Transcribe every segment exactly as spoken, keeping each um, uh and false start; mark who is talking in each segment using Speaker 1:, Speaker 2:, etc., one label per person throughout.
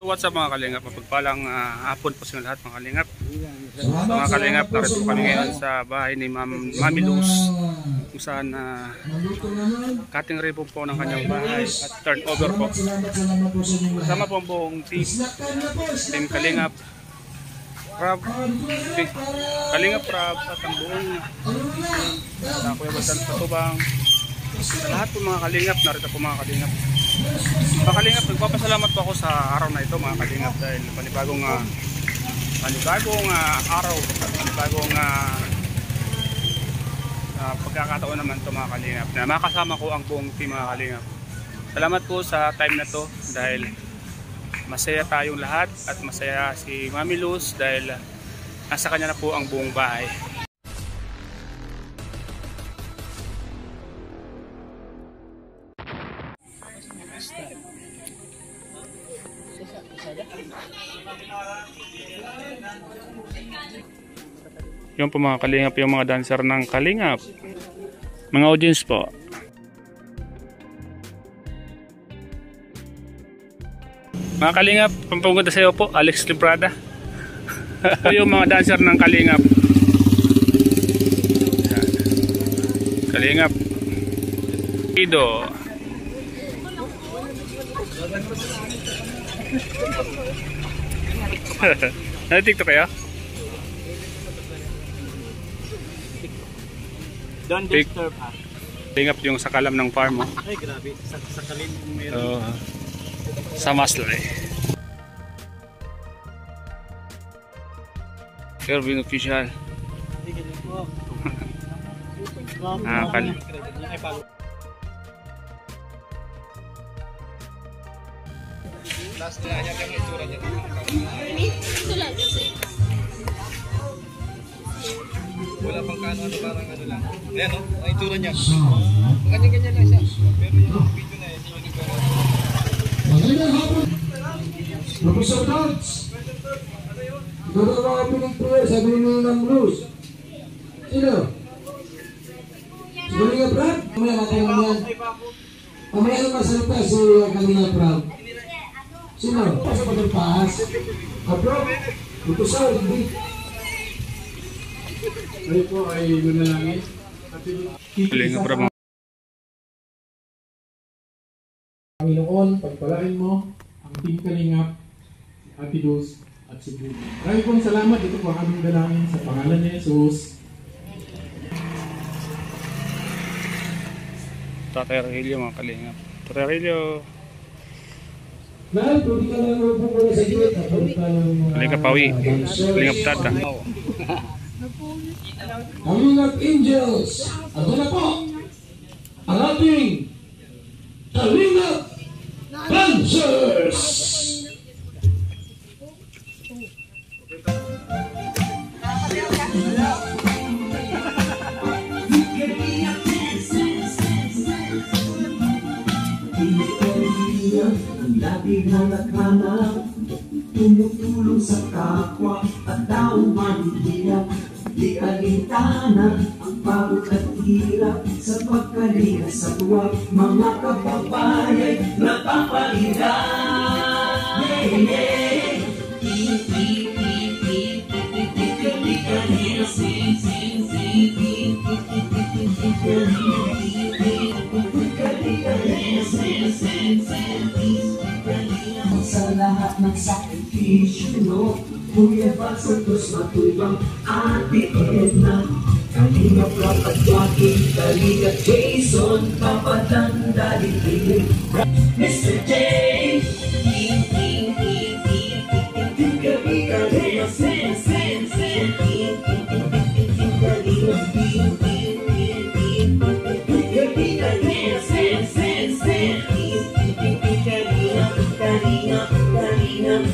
Speaker 1: What's up mga kalingap, mapagpalang uh, hapon po sa lahat mga kalingap. So, mga kalingap, narito kami ngayon sa bahay ni Ma'am Mami Luz, kung saan uh, cutting ribbon po ng kanyang bahay at turnover po. Kasama po ang buong team, team Kalingap Prab, Kalingap Prab at ang buong sa Kuya Basan Patubang. Sa lahat po mga kalingap, narito po mga kalingap. Mga kalingap, nagpapasalamat po ako sa araw na ito mga kalingap dahil panibagong uh, panibagong uh, araw at panibagong uh, uh, pagkakataon naman ito mga kalingap na makasama ko ang buong team mga kalingap. Salamat po sa time na to dahil masaya tayong lahat at masaya si Mami Luz dahil nasa kanya na po ang buong bahay. Yung po mga kalingap, yung mga dancer ng Kalingap, mga audience po. Mga kalingap, pampaganda sa iyo po, Alex Librada. Yung mga dancer ng Kalingap. Kalingap Ido. Nag-TikTok kayo?
Speaker 2: Don't disturb us.
Speaker 1: Kalingap yung sakalam ng farm mo.
Speaker 2: Ay grabe, sa sakalin kung meron.
Speaker 1: Uh, sa Maslay. Kervin official. Ah, kal.
Speaker 2: Last na niya kami itsura niya. Wala pang kano, ano parang ano lang. Ayan o, ang itsura niya. Ganyan-ganyan lang siya. Pero yung video na yun, hindi ko na.
Speaker 3: Magandang hapon! Professor Dodds! Ito na mga piling-piling, sabi ni Ma'am Luz. Sino? Si Kalingap Prab? Mamaya natin naman. Mamaya naman masalita si Kalingap Prab. Sino? Sa pagpapas? Kapro? Ito sa hindi. Ay po ay manalangin.
Speaker 1: Kalingap Prab.
Speaker 3: Panginoon, pagpalain mo ang Team Kalingap, Ate Luz at si Judy. Maraming pong salamat. Ito po ang aming dalangin sa pangalan ni Jesus.
Speaker 1: Tatay Arhelio mga kalingap. Tatay Arhelio.
Speaker 3: Mahal, pwede ka lang po muna sa gilid.
Speaker 1: Kalingap Pawi. Kalingap Tata.
Speaker 3: Kalingap Angels. Ano na po? Ang ating Kalingap Dancers.
Speaker 4: Ang labing halakhanap, tumutulong sa kapwa at taong mahihirap. Di alintana ang pagod at hirap sa pagkalina sa tuwag. Mga kababayan napapalida. Yeah, yeah. Sing, sing, sing. Sa lahat ng sakripisyo, no? Kuya Santos Matubang, Ate Edna, Kalingap Prab at Joaquin, Kalingap Jason, Papadang Dalitin, Mister J, King, King, King, King, King, Kalingap, Sen, Sen, Sen, King, King, King, King, Kalingap, King, King, King, King, Kalingap, Sen, Sen, Sen, King, King, King, Kalingap, Kalingap, Kalingap,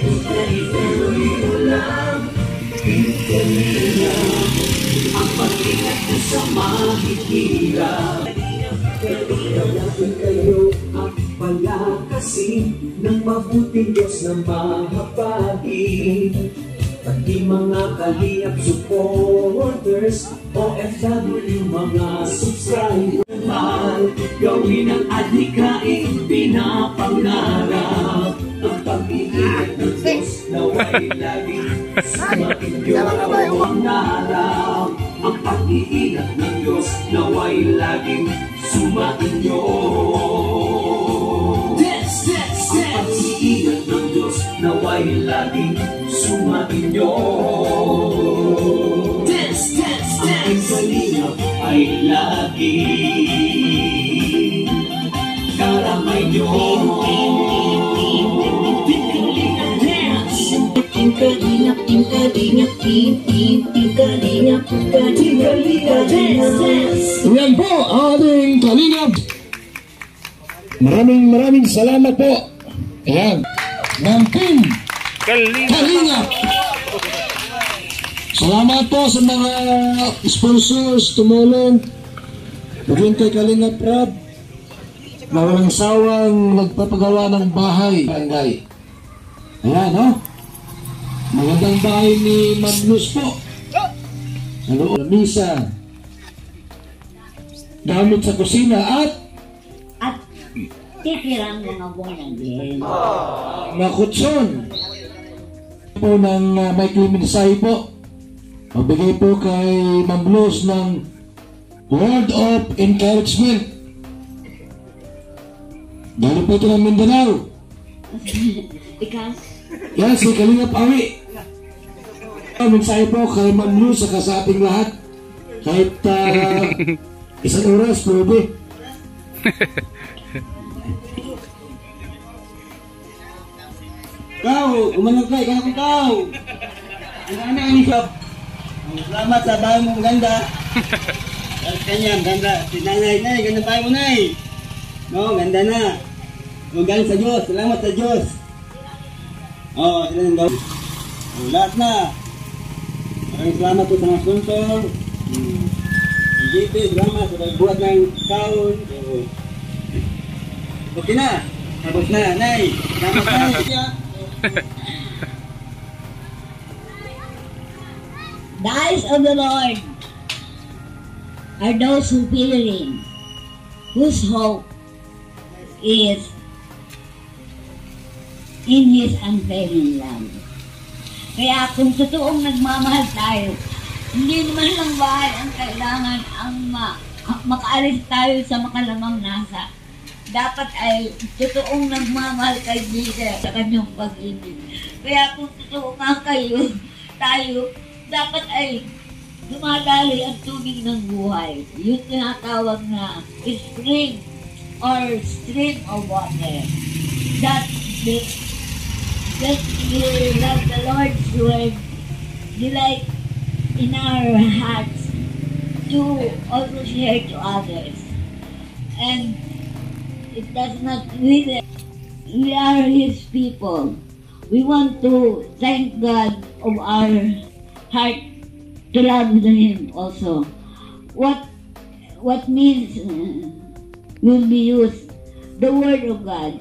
Speaker 4: ang pag-ingat ko sa mahihirap. Kailangan kayo ang palakasin ng mabuting Diyos na mahabagin. Pati mga Kalingap supporters, O F W mga subscribers, mahal, gawin ang adhikain pinapangarap. Ang pag-iingat ng Diyos nawa'y laging sumainyo ang naharap. Ang pag-iingat ng Diyos nawa'y laging sumainyo. Dance, dance, dance. Ang pag-iingat ng Diyos nawa'y laging sumainyo. Dance, dance, dance. Ang kalingap ay laging karamay nyo. Ting kalingap, ting kalingap, ting ting ting kalingap, ting kalingap, dance, dance.
Speaker 3: Yan po ang ating kalingap. Maraming maraming salamat po. Ayan, ng team
Speaker 1: Kalingap.
Speaker 3: Kalingap. Salamat po sa mga sponsors tumulong. Maging kay Kalingap Rab na walang sawang nagpapagawa ng bahay. Barangay. Ayan, no? Magandang bahay ni Ma'am Luz po. Ano, lamisa, gamit sa kusina at
Speaker 5: At titirang mga buwan din.
Speaker 3: makutson po ng uh, may mensahe po. Magbigay po kay Ma'am Luz ng word of encouragement. Galing po ito ng Mindanao.
Speaker 5: Ikaw?
Speaker 3: Yan, si Kalingap Awi. Mensahe po kay Ma'am Luz saka sa ating lahat. Kahit uh, isang oras, pwede.
Speaker 2: Kau, umanag ka, ikaw ikaw. Ang ganda ang shop. Salamat sa bahay mong ganda. At kanya, ganda. Si nanay, nay, ganda bahay mo, nay. No, ganda na. O, galing sa Diyos. Salamat sa Diyos. O, sila nang gawin. O, lahat na. Maraming salamat po sa mga sponsor. Hmm. Ang G P, salamat sa pagbuhat ng kaon. O, okay na. Tapos na, nay. Salamat na.
Speaker 5: The eyes of the Lord are those who fear Him, whose hope is in His unfailing love. Kaya kung totoong nagmamahal tayo, hindi naman lang bahay ang kailangan ang ma makaalis tayo sa makalamang nasa. Dapat ay totoong nagmamahal kay Jesus sa kanyang pag-ibig. Kaya kung totoo nga kayo, tayo, dapat ay dumadali ang tubig ng buhay. Yung tinatawag na spring or stream of water. That the that we love the Lord's word, delight in our hearts to also share to others. And it does not really, we are His people. We want to thank God of our heart to love Him also. What what means uh, will be used? The word of God,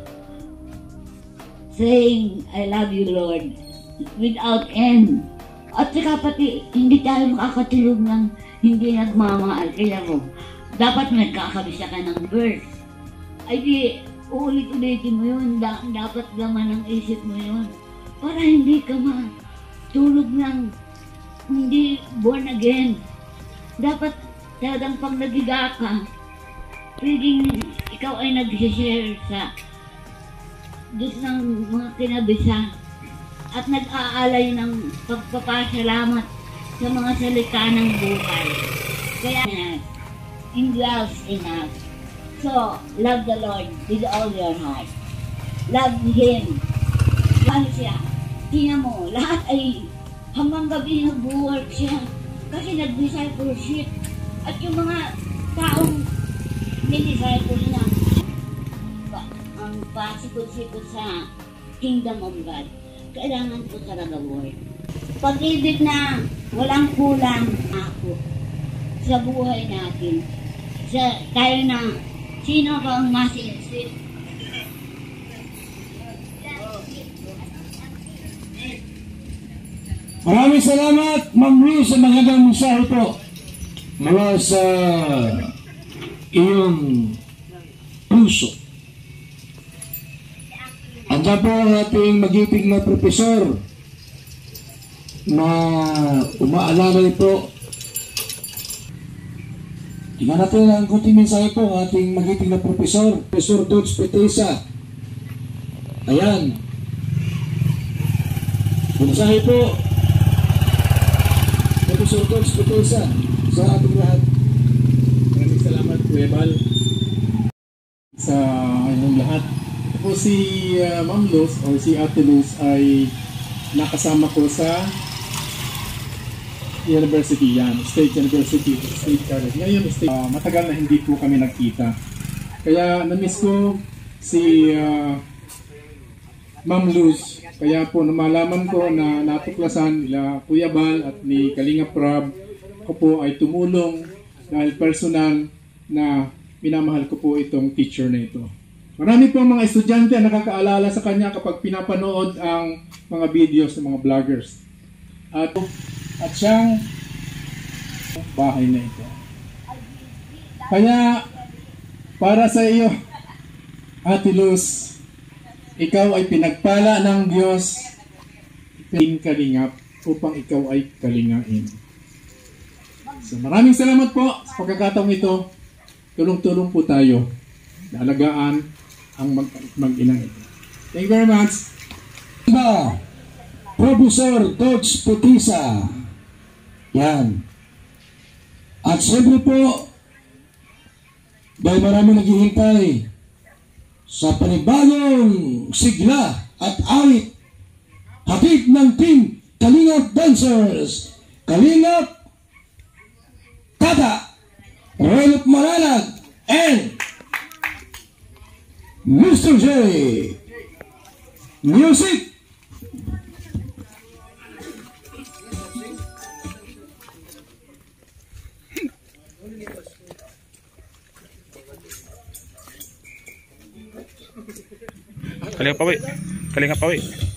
Speaker 5: saying, I love you, Lord, without end. At saka pati, hindi tayo makakatulog ng hindi nagmamahal. Kaya mo, dapat nagkakabisa ka ng verse. Ay di, uulit-ulitin mo yun, da dapat laman ng isip mo yun. Para hindi ka matulog ng hindi born again. Dapat talagang pag nagiga ka, pwedeng ikaw ay nag-share sa Diyos ng mga kinabisa at nag-aalay ng pagpapasalamat sa mga salita ng buhay. Kaya indulge in us. So, love the Lord with all your heart. Love Him. Ano siya? Tingnan mo, lahat ay hanggang gabi nag-work siya. Kasi nag-discipleship. At yung mga taong ni-disciple niya, ang pasikot-sikot sa kingdom of God, kailangan ko talaga word. Pag-ibig na walang kulang ako sa buhay natin. Sa tayo na sino ba ang masinsit?
Speaker 3: maraming salamat, Ma'am Luz, sa magandang mensahe po mula sa iyong puso. Ang Andiyan po ang ating magiging na profesor na umaalalay po. Tingnan natin ang kunting mensahe po ang ating magiging na profesor, Professor Dodge Petesa. Ayan. Mensahe po, Professor Dodge Petesa, sa ating lahat.
Speaker 6: Maraming salamat, Kuya Bal, sa inyong lahat. Ako si uh, Ma'am Luz o si Ate Luz ay nakasama ko sa University yan, State University, State College. Ngayon, state, uh, matagal na hindi po kami nagkita. Kaya na-miss ko si uh, Ma'am Luz. Kaya po namalaman ko na natuklasan nila Kuya Bal at ni Kalinga Prab, ko po ay tumulong dahil personal na minamahal ko po itong teacher na ito. Marami po mga estudyante ang nakakaalala sa kanya kapag pinapanood ang mga videos ng mga vloggers. At, at siyang bahay na ito. Kaya para sa iyo, Ate Luz, ikaw ay pinagpala ng Diyos, kalingap upang ikaw ay kalingain. So maraming salamat po sa pagkakataong ito. Tulong-tulong po tayo na alagaan ang mag mag-inang ito. Thank you very much.
Speaker 3: Diba? Professor Dodge Petesa. Yan. At siyempre po, dahil marami naghihintay sa panibagong sigla at awit, hatid ng team Kalingap Dancers, Kalingap Tata, Royal Maralag, and Mister J. Music.
Speaker 1: Kalinga Pawi. Kalinga Pawi.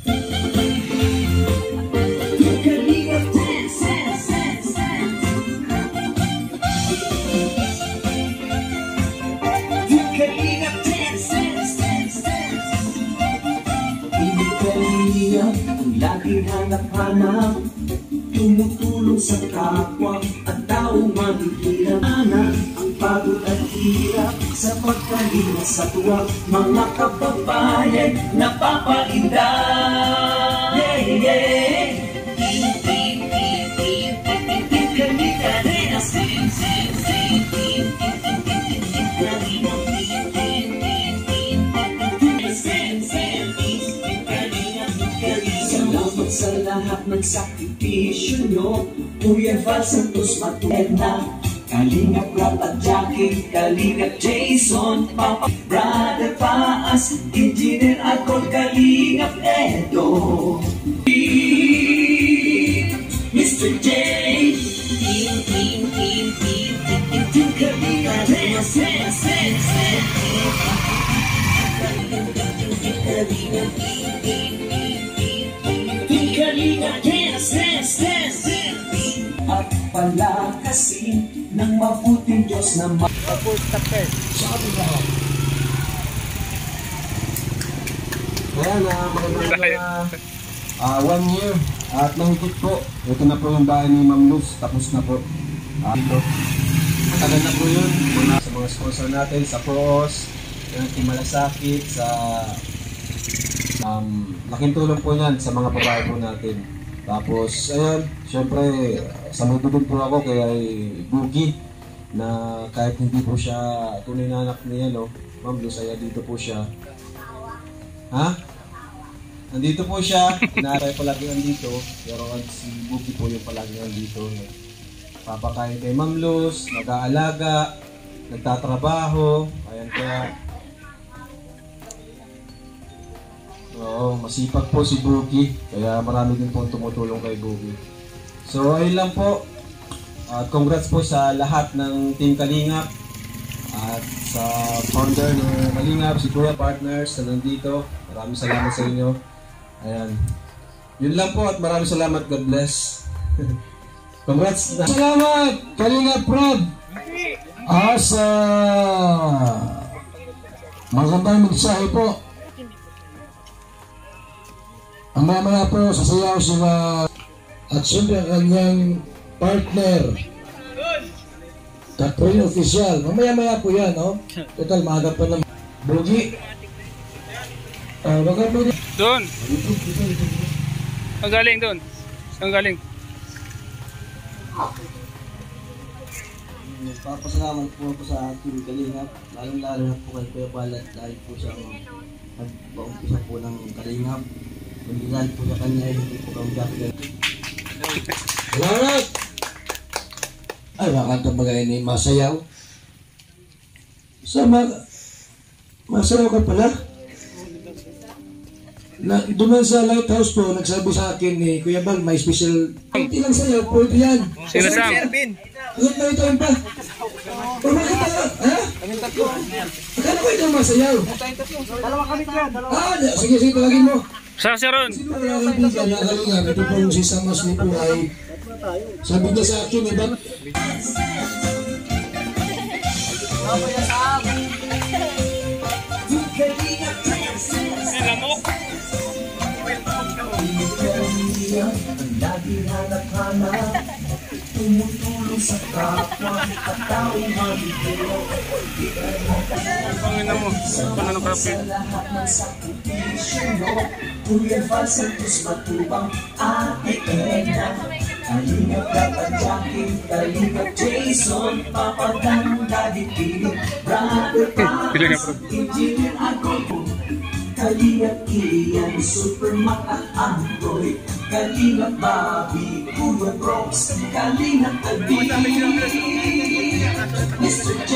Speaker 4: Ang laging hanap-hanap, tumutulong sa kapwa at taong mahihirap. Anak, ang pagod at hirap sa pagkalinga sa tuwa, mga kababayan napapainda. Yeah, yeah. Kalika rin ang sin, sin, sin. Salamat sa lahat ng sakripisyo nyo, Kuya Val Santos Matulena, Kalingap Rap at Jackie, Kalingap Jason, Papa, Brother Paas, Engineer Alcol, Kalingap Edo, Mister J, Team, Team, Team, Team, Team, Team, Kalingap, Sen, Sen, Sen, Sen, Kalingap, at palakasin ng mabuting Diyos na ma-support sa ating lahat.
Speaker 3: Kaya na, magandang na uh, one year at mahigit po. Ito na po yung bahay ni Ma'am Luz. Tapos na po. Uh, ito. Matagal na po yun. Muna sa mga sponsor natin, sa Pros, yung Team Malasakit, sa um, laking tulong po yan sa mga babae po natin. Tapos, ayun, syempre, saludo din po ako kay Boogie na kahit hindi po siya tunay na anak niya, no? Ma'am Luz, ay dito po siya. Ha? Nandito po siya, inaaraya palagi nandito, pero si Boogie po yung palagi nandito. Papakain kay Ma'am Luz, nag-aalaga, nagtatrabaho, ayan kaya. Oo, masipag po si Boogie, kaya marami din po tumutulong kay Boogie. So, ayun lang po. At uh, congrats po sa lahat ng Team Kalingap at sa founder ng Kalingap, si Kuya Partners na nandito. Maraming salamat sa inyo. Ayan. Yun lang po at maraming salamat. God bless. Congrats. Salamat, Kalingap Prab. As uh, magandang mensahe po. Ang mamaya po sasayaw sila at siyempre ang kanyang partner Catherine Official. Mamaya-maya po yan, no? Total, maaga pa naman. Bogi. Uh, baka po din.
Speaker 1: Doon. Ang galing doon. Ang galing.
Speaker 2: Papasalamat po ako sa ating Kalingap, lalong-lalo na po kay Kuya Balat dahil po siya nagpaumpisa po ng Kalingap. Kundi dahil po sa kanya ay hindi po kami gagawin.
Speaker 3: Salamat! Ay, makanta bagay ni Masayaw. Sa ma Masayaw ka pala? Na, doon sa lighthouse po, nagsabi sa akin ni Kuya Bal, may special kunti lang sayaw po ito yan.
Speaker 1: Sino Sam?
Speaker 3: Huwag na ito pa. O bakit pa? Ha? Akala ko ito masayaw.
Speaker 2: Dalawa kami dyan, dalawa.
Speaker 3: Ah, sige, sige, talagin mo.
Speaker 1: Sa si Ron.
Speaker 3: Sino wala kang bigan na kalingan? Ito po yung si Samas ni po ay sabi niya sa akin, eh, ba't?
Speaker 4: Lagi hanap-hanap, tumutulong sa kapwa at taong mabibiro.
Speaker 1: Pangina mo. Paano ka
Speaker 4: Sa lahat ng sakripisyo mo, Kuya Val Santos Matubang, Ate Edna, Kalingap Papa Jackie, Kalingap Jason, Papa Dan, Daddy Philip, Brother Paz, Engineer Agogo, Kalingap Ian, Supermac at Android, Kalingap Bobby, Kuya Brooks, Kalingap Adi, Mister J,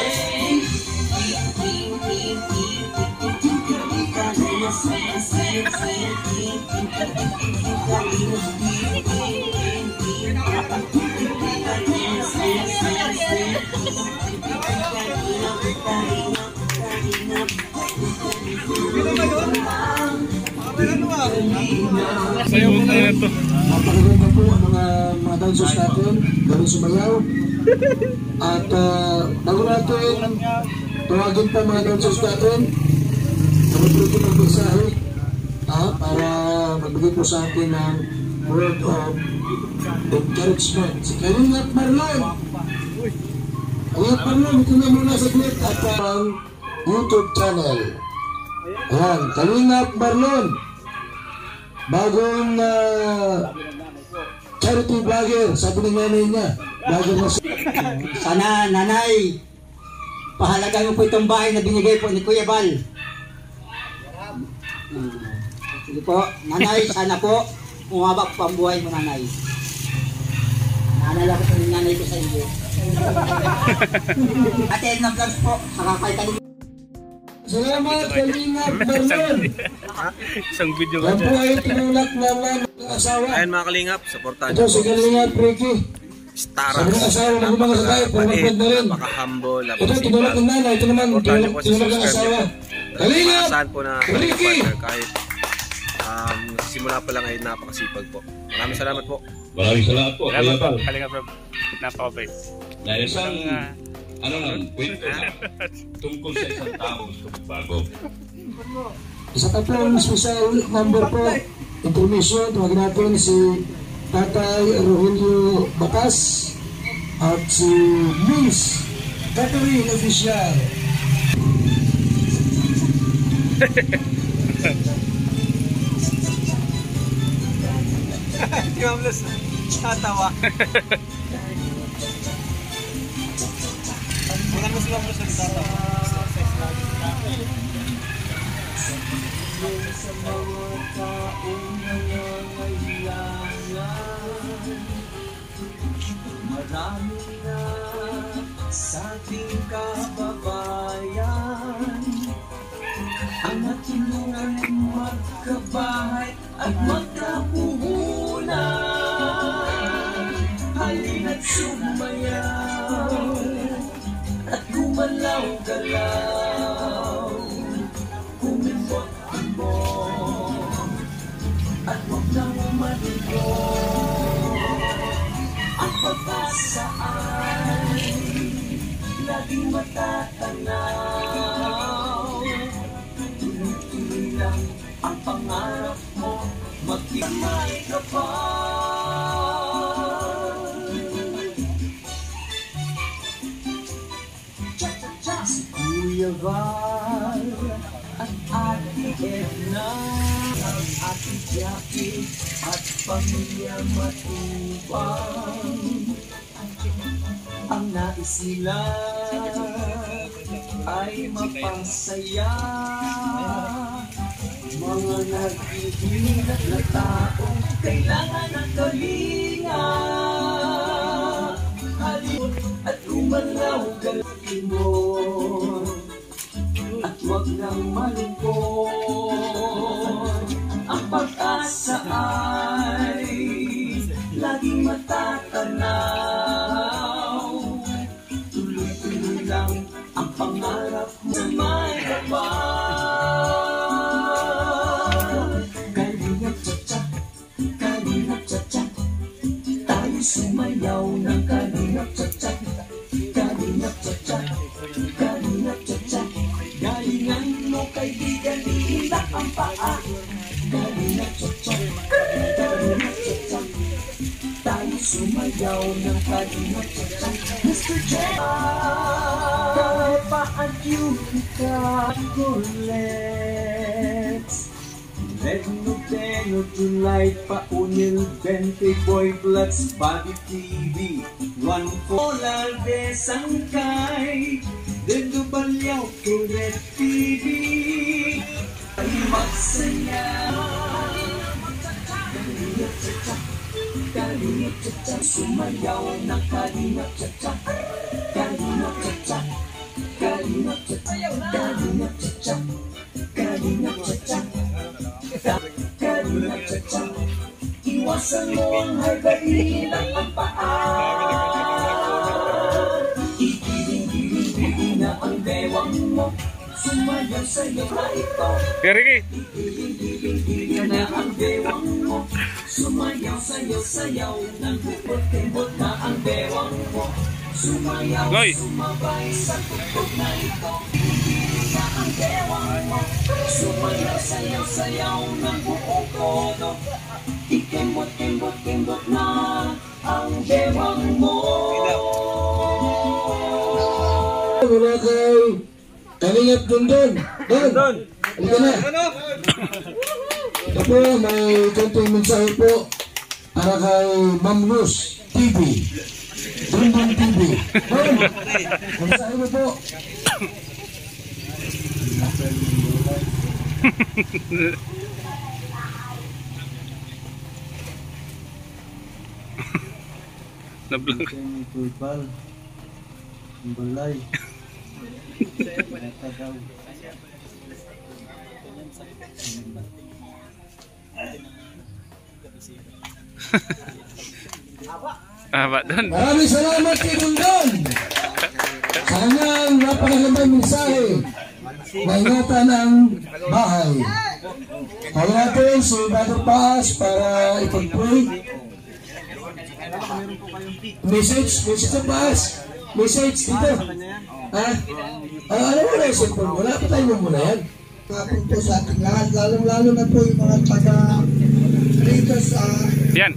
Speaker 1: Sayaw mo na ito.
Speaker 3: Napakaganda po ang mga, mga dancers natin, galing sumayaw. At uh, bago natin, tawagin pa mga dancers natin, naman po ng mensahe ah, para magbigay po sa atin ng word of encouragement. Si Kalingap Marlon. Kalingap Marlon, ito na muna sa clip at ang YouTube channel. Ayan, Kalingap Marlon. Bagong uh, charity vlogger, sabi ng nanay niya. Vlogger na siya.
Speaker 2: Sana, nanay, pahalagaan mo po itong bahay na binigay po ni Kuya Bal. Uh, sige po, nanay, sana po umabak po ang buhay mo, nanay. Naalala ko po yung nanay ko sa iyo. Ate Edna Vlogs po, nakakaitan.
Speaker 3: Salamat, Kalingap Marlon.
Speaker 1: Isang video
Speaker 3: Yan
Speaker 1: ka
Speaker 3: po
Speaker 1: dyan.
Speaker 3: ay tinulak naman ng asawa.
Speaker 7: Ayan mga kalingap, supportan
Speaker 3: Ito si Kalingap Ricky.
Speaker 7: Staras.
Speaker 3: Sabi ng asawa ng mga sakay, pero magpad na rin.
Speaker 7: Napaka-humble,
Speaker 3: Ito, tinulak ng nanay. Ito naman, tinulak tinulak ng asawa. Kalingap
Speaker 7: Saan po na
Speaker 3: Ricky.
Speaker 7: partner kahit um, simula pa lang ay napakasipag po. Maraming salamat po.
Speaker 8: Maraming salamat po.
Speaker 1: Salamat
Speaker 8: Kaya
Speaker 1: po.
Speaker 8: po,
Speaker 1: Kalingap Rob. Napaka-bait.
Speaker 8: na isang,
Speaker 1: Ah,
Speaker 8: ano lang, kwento na tungkol sa isang tao gusto magbago.
Speaker 3: Isa pa po ang special number po. Information, tawagin natin si Tatay Rogelio Batas at si Miss Catherine Official.
Speaker 2: Si Mamlos, tatawa. Bukan mo si Mamlos ang tatawa.
Speaker 4: Sa mga taong nangangailangan, marami na sa ating kababayan ang natulungan magkabahay at magkapuhunan. Halina't sumayaw at gumalaw-galaw, kumibot mo at huwag nang maligo. Ang pag-asa ay laging matatanaw. Tuloy-tuloy lang ang pangarap mo, mag May kapal. Si Kuya Val at Ate Edna, Ate Jackie at pamilya Matubang. Ang nais nila ay mapasaya, mga naghihilat na taong kailangan ng kalinga. Halip at umalaw galin mo, at huwag nang malungkot. Ang pag-asa ay laging matatanaw. Tuloy-tuloy lang ang pangarap mo na may kapal. Kalingap tsa-tsa, kalingap tsa-tsa, tayo sumayaw ng kalingap tsa-tsa. Kalingap tsa-tsa, kalingap tsa-tsa, galingan mo kaibigan, iindak ang paa. Kalingap tsa-tsa, kalingap tsa-tsa, tayo sumayaw ng kalingap tsa-tsa. Mister J, kahit pa ang cute ka, Golets. Red Nuteno, July, Paunil, Bente, Boy, Bloods, Bobby T V, One Polar de Sangkay, Dedo Balyaw, Kuret T V, ay magsaya. Kalingap tsa-tsa, kalingap tsa-tsa, sumayaw ng kalingap tsa-tsa. Kalingap tsa-tsa, kalingap tsa-tsa, kalingap tsa-tsa, kalingap tsa-tsa, kalingap tsa-tsa. Iwasan mo ang hargarin at ang paa. Ikiling-kiling-kiling na ang bewang mo, sumayaw sa'yo na ito. Ikiling-kiling-kiling na ang bewang mo, sumayaw sa'yo sayaw ng bukot-kembot na ang bewang mo. Sumayaw, sumabay sa tuktok na ito. Ikiling na ang bewang mo, sumayaw sayaw sayaw ng buong todo. Ikembot-kembot-kembot na ang bewang mo.
Speaker 3: Mula kay Kalingap Dondon. Don, halika na. Ito po, may konting mensahe po para kay Ma'am Luz T V. Dondon T V. Don, mensahe mo po.
Speaker 1: Nablang.
Speaker 2: Pulpal, balay, mata daw.
Speaker 1: Haba doon.
Speaker 3: Maraming salamat kay Dondon sa kanyang napakagandang mensahe na ingatan ang bahay. Kaya natin si Brother Paz para ipag-pray. Message, message sa Paz. Message dito. Ha? Ah, ano mo na yung cellphone mo? Wala pa tayo muna yan.
Speaker 9: Kapag po sa ating lahat, lalong-lalo na po yung mga taga rito sa
Speaker 1: yan.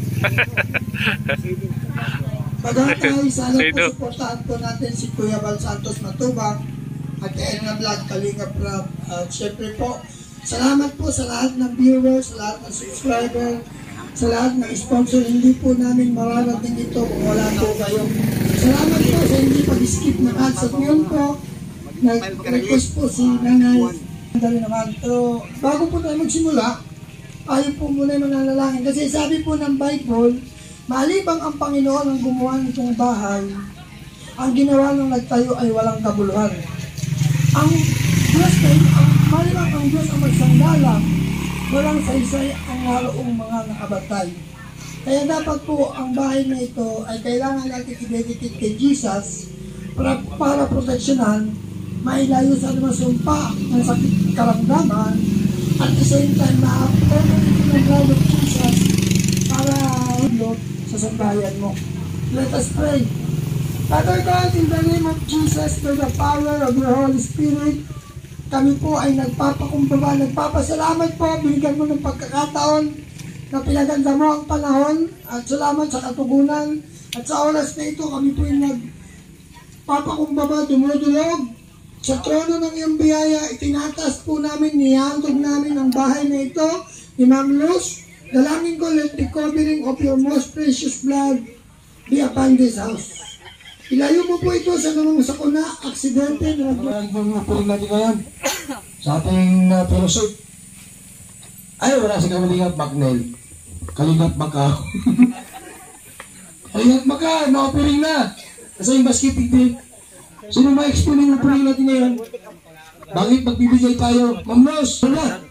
Speaker 9: Paghatay, sana po supportahan po natin si Kuya Val Santos Matubang at Edna Vlog, Kalingap Rap. At syempre po, salamat po sa lahat ng viewers, sa lahat ng subscriber, sa lahat ng sponsor. Hindi po namin mararating ito kung wala po kayo. Salamat po sa hindi pag-skip ng ads. At ngayon po, nag-request po si Nanay. Dali naman. Pero bago po tayo magsimula, tayo po muna yung mananalangin. Kasi sabi po ng Bible, malibang ang Panginoon ang gumawa nitong bahay, ang ginawa ng nagtayo ay walang kabuluhan. Ang Diyos ay, ang, malibang ang Diyos ang magsandala, walang saysay ang naroong mga nakabatay. Kaya dapat po ang bahay na ito ay kailangan natin i-dedicate kay Jesus para, para proteksyonan, mailayo sa masumpa ng sakit karamdaman, at the same time na-approve ito ng blood of Jesus para hulot sa sambayan mo. Let us pray. Father God, in the name of Jesus, through the power of your Holy Spirit, kami po ay nagpapakumbaba, nagpapasalamat po, binigyan mo ng pagkakataon na pinaganda mo ang panahon at salamat sa katugunan at sa oras na ito kami po yung nagpapakumbaba, dumudulog sa trono ng iyong biyaya. Itinatas po namin, nihandog namin ang bahay na ito ni Ma'am Luz. Dalangin ko, let the covering of your most precious blood be upon this house. Ilayo mo po ito sa namang sakuna, aksidente, na
Speaker 3: Maraming mga po natin ngayon sa ating uh, fellowship. Ay, wala si Kalingap Macnel. Kalingap Macau. Kalingap Macau, na-offering na. Kasi yung basketball team. Sino ma-explain yung offering natin ngayon? Bakit magbibigay tayo? Ma'am Rose, wala.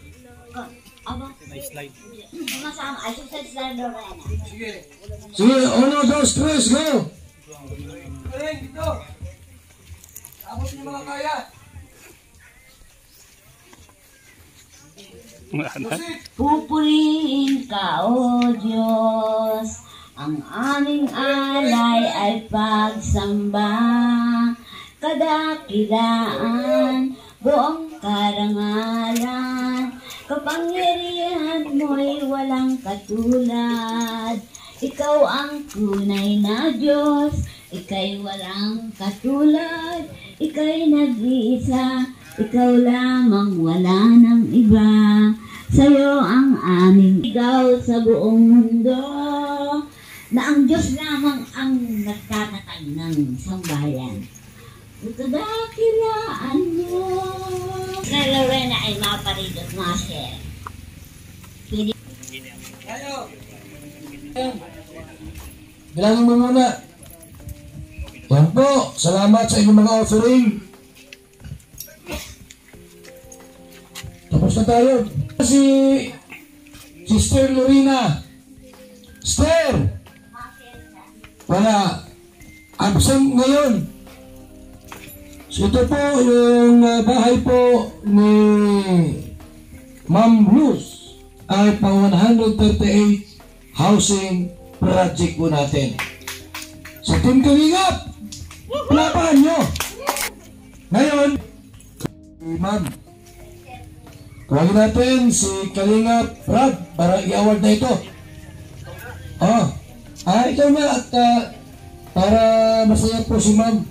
Speaker 3: Sige, uno, dos, tres, go! Dito. Abot niyo mga kaya.
Speaker 5: Pupurihin ka, O Diyos, ang aming alay ay pagsamba, kadakilaan, buong karangalan, kapangyarihan mo'y walang katulad. Ikaw ang tunay na Diyos, ika'y walang katulad, ika'y nag-iisa, ikaw lamang wala ng iba. Sa'yo ang aming ikaw sa buong mundo, na ang Diyos lamang ang nagtatatag ng sambahayan. Kadakilaan mo. Na Lorena ay maparidot mga share. Pwede.
Speaker 3: Bilangin mo muna. Yan po, salamat sa inyong mga offering. Tapos na tayo. Si Sister Lorena. Sister! Wala. Absent ngayon. So ito po yung uh, bahay po ni Ma'am Luz ay pa one hundred thirty-eight housing project po natin. Sa Team Kalingap, palapahan nyo. Ngayon, ma'am, tawagin natin si Kalingap Rab para i-award na ito. Oh, ah, ikaw na at uh, para masaya po si ma'am.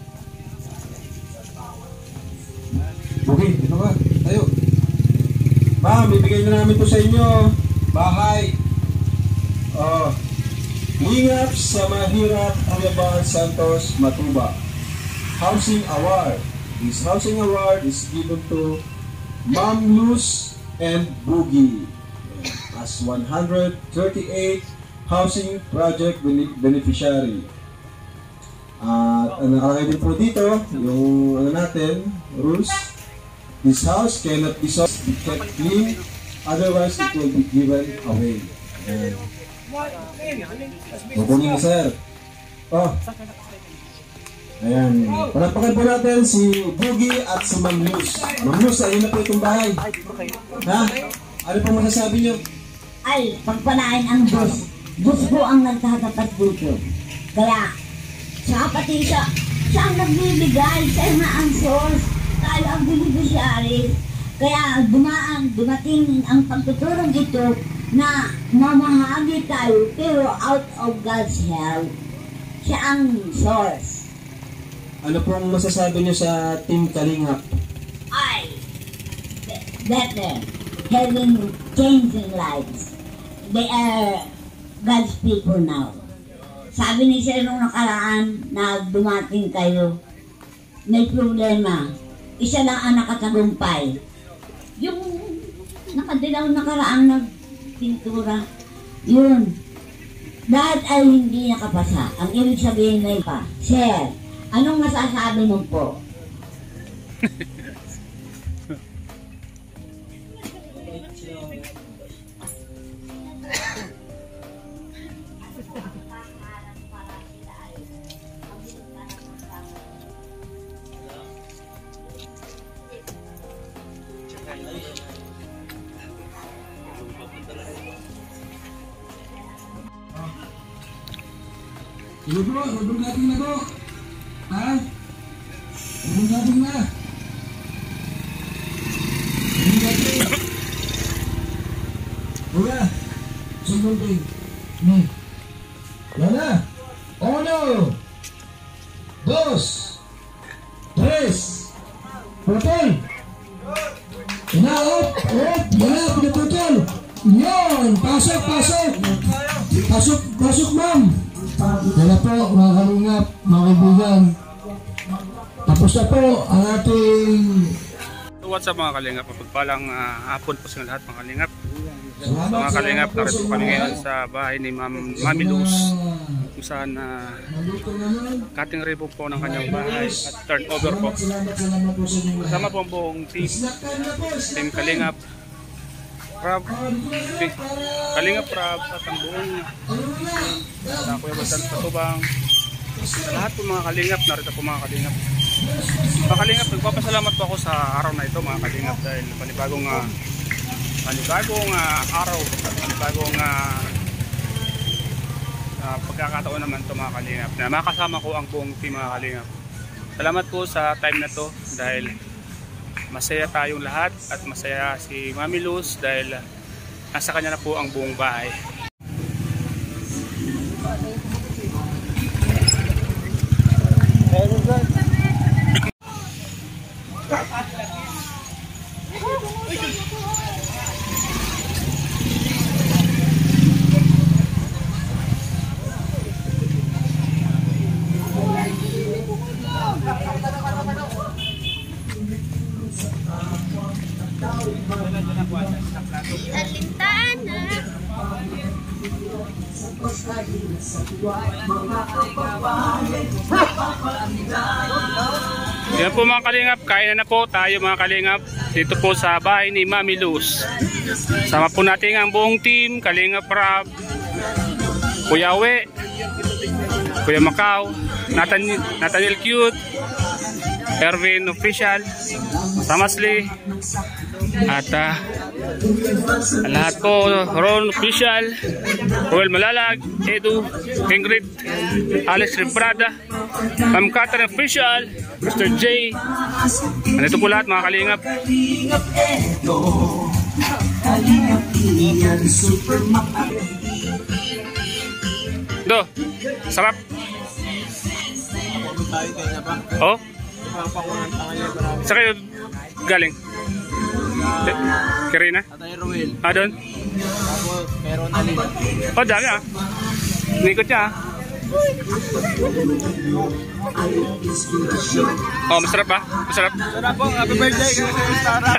Speaker 3: Okay, ito ka, tayo. Ma'am, bibigay na namin po sa inyo bahay. Oh, Lingap sa Mahirap, Ariabal Santos, Matuba. Housing Award. This housing award is given to Ma'am Luz and Boogie as one hundred thirty-eight housing project beneficiary. At uh, nakalagay din po dito yung ano natin, rules. This house cannot be sold, be kept clean, otherwise it will be given away. And kukunin ni sir. Oh. Ayan. Palapakan po natin si Boogie at si Ma'am Luz. Ma'am Luz, ayun na po itong bahay. Ha? Ano po masasabi niyo?
Speaker 5: Ay, pagpalain ang Diyos. Diyos po ang nagtatapat dito. Kaya, siya pati siya, siya ang nagbibigay. Siya na ang source. Tayo ang beneficiary. Kaya dumaan, dumating ang pagtuturong ito na mamahagi tayo pero out of God's help. Siya ang source.
Speaker 3: Ano pong masasabi niyo sa Team Kalingap?
Speaker 5: Ay, better, having changing lives. They are God's people now. Sabi ni Sir nung nakaraan na dumating kayo, may problema. Isa lang ang nakatagumpay. Yung nakadilaw nakaraang nagpintura, yun. Lahat ay hindi nakapasa. Ang ibig sabihin na ipa. Sir, anong masasabi mo po?
Speaker 3: Sige bro, hubog natin na bro. Ha? Hubog natin na. Hubog natin. Huwag. So Golding. Ni. Yan na. Uno. Dos. Tres. Putol. Inaop. Op. Yan. Pinaputol. Yan. Pasok. Pasok. Pasok. Pasok ma'am. Yan na po mga kalingap, mga kaibigan. Tapos na po ang ating...
Speaker 1: What's up mga kalingap? Mapagpalang uh, hapon po sa lahat mga kalingap. So, mga kalingap, narito kami ngayon sa bahay ni Ma'am Mami Luz, kung saan uh, cutting ribbon po ng kanyang bahay at turnover po. Kasama po ang buong team, team Kalingap Prab, team Kalingap Prab at ang buong sa Kuya Balsan Matubang. Sa lahat po mga kalingap, narito po mga kalingap. Mga kalingap, nagpapasalamat po ako sa araw na ito mga kalingap dahil panibagong uh, panibagong uh, araw at panibagong uh, uh, pagkakataon naman ito mga kalingap na makasama ko ang buong team mga kalingap. Salamat po sa time na to dahil masaya tayong lahat at masaya si Mami Luz dahil uh, nasa kanya na po ang buong bahay.
Speaker 10: Talintaan na.
Speaker 1: Yan po mga kalingap, kain na po tayo mga kalingap dito po sa bahay ni Mami Luz. Sama po natin ang buong team, Kalingap Prab, Kuya We, Kuya Macau, Nathan, Nathaniel Cute, Erwin Official, Samasli, at uh, lahat po, Ron Official, Roel Malalag, Edu, Ingrid, Alex Ribrada, Ma'am Catherine Official, Mister J. Nandito po lahat mga kalingap. Do, sarap. Oh? Sa kayo galing? Karina? Ah, doon? Oh, dami ah. Nikot niya ah. Oh, masarap ba? Masarap?
Speaker 2: Sarap po, happy birthday kay Stara.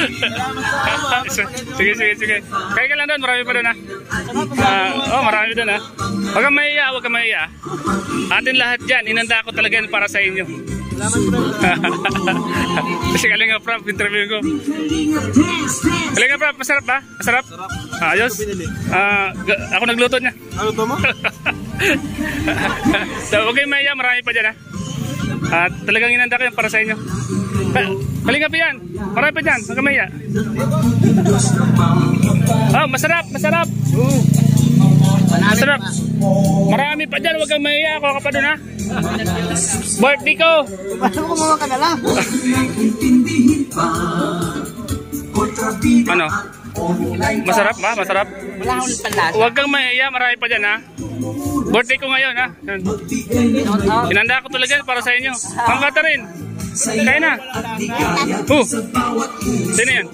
Speaker 1: Sige, sige, sige. Kaya ka lang doon, marami pa doon ah. Uh, oh, marami doon ah. Huwag kang mahiya, huwag kang mahiya. Atin lahat dyan, inanda ko talaga yan para sa inyo. Kasi Kalingap Prab, interview ko. Kalingap Prab, masarap ba? Masarap? Ah, ayos? Ah, ako nagluto niya.
Speaker 2: Ano to mo?
Speaker 1: So, huwag kayong mahiya, marami pa dyan ha. At talagang inanda ko yan para sa inyo. Kalingap yan, marami pa dyan, huwag kayong mahiya. Oh, masarap, masarap. Masarap. Marami pa dyan, huwag kang mahiya. Ako ka pa doon ha. Birthday ko.
Speaker 2: Paano kumuha ka na lang?
Speaker 1: Ano? Masarap ba? Masarap?
Speaker 2: Wala akong panlasa.
Speaker 1: Huwag kang mahiya, marami pa dyan ha. Birthday ko ngayon ha. Inanda ko talaga para sa inyo. Ang kata rin. Kaya na. Oh. Sino yan?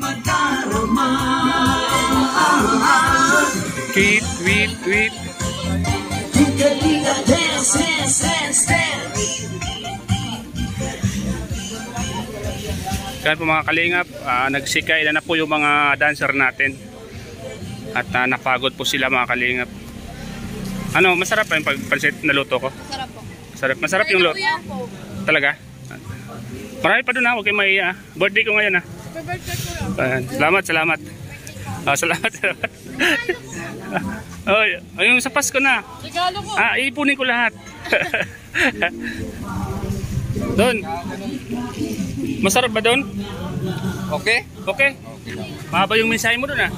Speaker 1: Tweet, tweet, tweet. Kaya po mga kalingap, uh, nagsikay na na po yung mga dancer natin. At uh, napagod po sila mga kalingap. Ano, masarap pa yung pagpansit na luto ko?
Speaker 10: Sarap po.
Speaker 1: Masarap, masarap yung luto. Talaga? Marami pa doon ha, huwag kayong mahiya. Birthday ko ngayon ha.
Speaker 10: Birthday ko yan.
Speaker 1: Uh, salamat, salamat. Oh, salamat, salamat. Oh, yung sa Pasko na.
Speaker 10: Regalo ko.
Speaker 1: Ah, iipunin ko lahat. Doon. Masarap ba doon? Okay? Okay. Mahaba yung mensahe mo doon ah.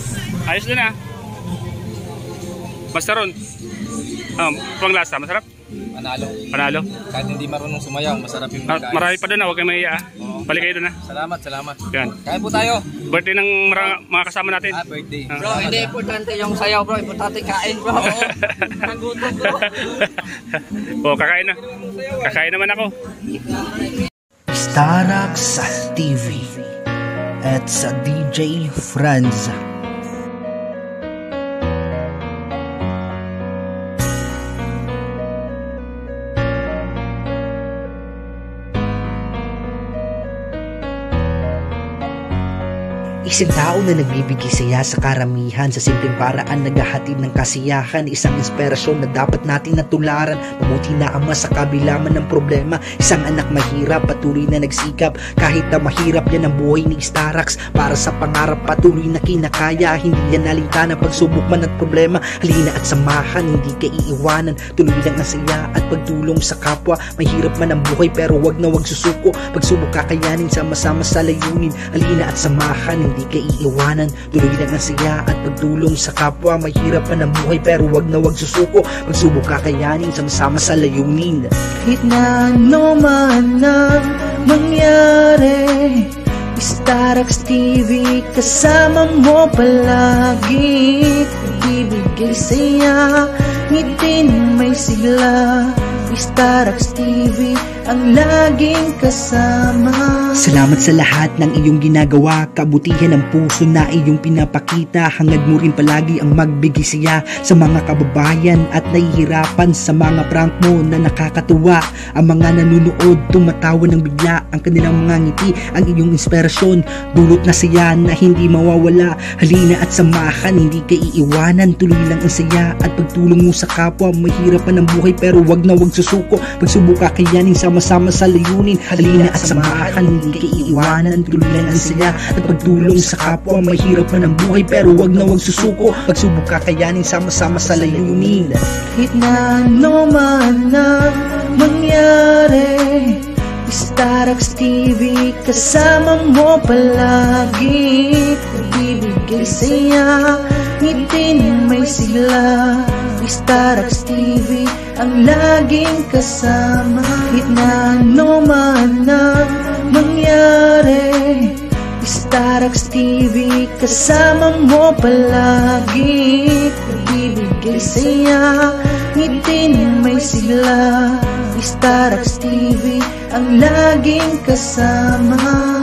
Speaker 1: Ayos doon ah. Basta ron. Um, panglasa, masarap?
Speaker 11: Manalo.
Speaker 1: Panalo.
Speaker 11: Kahit hindi marunong sumayaw, masarap yung
Speaker 1: Ah,
Speaker 11: pagkain.
Speaker 1: marami pa doon, ah. Huwag kayo maiya. ah. Balik kayo doon na.
Speaker 11: Salamat, salamat.
Speaker 1: Yan.
Speaker 11: Kain po tayo.
Speaker 1: Birthday ng mara- mga kasama natin.
Speaker 11: Ah, birthday.
Speaker 1: Ah.
Speaker 11: Bro, hindi importante yung sayaw, bro. Importante kain, bro. Nagutom, bro.
Speaker 1: Oh, kakain na. Kakain naman ako.
Speaker 12: Starax T V at sa D J Franz. Isang tao na nagbibigay saya sa karamihan, sa simpleng paraan naghahatid ng kasiyahan. Isang inspirasyon na dapat natin natularan. Mabuti na ama sa kabila man ng problema. Isang anak mahirap, patuloy na nagsikap. Kahit na mahirap yan ang buhay ni Starax. Para sa pangarap patuloy na kinakaya. Hindi yan nalinta ng pagsubok man at problema. Halina at samahan, hindi ka iiwanan. Tuloy lang ang saya at pagtulong sa kapwa. Mahirap man ang buhay pero wag na wag susuko. Pagsubok kakayanin, sama-sama sa layunin. Halina at samahan, hindi ka iiwanan. Tuloy lang ang saya at pagtulong sa kapwa. Mahirap man ang buhay pero wag na wag susuko. Pagsubok kakayanin, sama-sama sa layunin. Kahit na ano man ang mangyari, Starax T V kasama mo palagi. Ibigay saya, ngitin may sigla. Starax T V ang laging kasama. Salamat sa lahat ng iyong ginagawa. Kabutihan ng puso na iyong pinapakita. Hangad mo rin palagi ang magbigay siya sa mga kababayan at nahihirapan. Sa mga prank mo na nakakatuwa, ang mga nanunood tumatawa ng bigla. Ang kanilang mga ngiti, ang iyong inspirasyon, dulot na siya na hindi mawawala. Halina at samahan, hindi ka iiwanan. Tuloy lang ang saya at pagtulong mo sa kapwa. Mahirap pa ng buhay pero wag na wag susuko. Pagsubok kakayanin, sama-sama sa layunin. Halina at samahan, hindi ka iiwanan. Tuloy lang ang saya at pagtulong sa kapwa. Mahirap pa ng buhay pero wag na wag susuko. Pagsubok kakayanin, sama-sama sa layunin. Kahit na ano man ang mangyari, Starax T V kasama mo palagi. Ibigay saya, ngitin may sigla. Starax T V ang laging kasama. Kahit na ano man ang mangyari, Starax T V kasama mo palagi. Ibigay saya, ngitin may sigla. Starax T V ang laging kasama.